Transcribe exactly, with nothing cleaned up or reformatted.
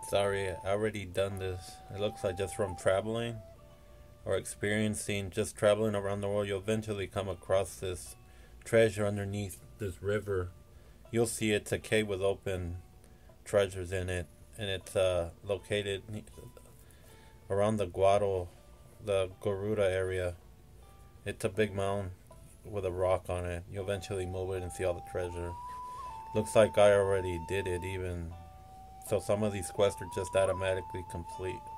Sorry, I already done this. It looks like just from traveling or experiencing, just traveling around the world, you'll eventually come across this treasure underneath this river. You'll see it's a cave with open treasures in it, and it's uh, located around the Guado, the Garuda area. It's a big mound with a rock on it. You'll eventually move it and see all the treasure. Looks like I already did it even. So some of these quests are just automatically complete.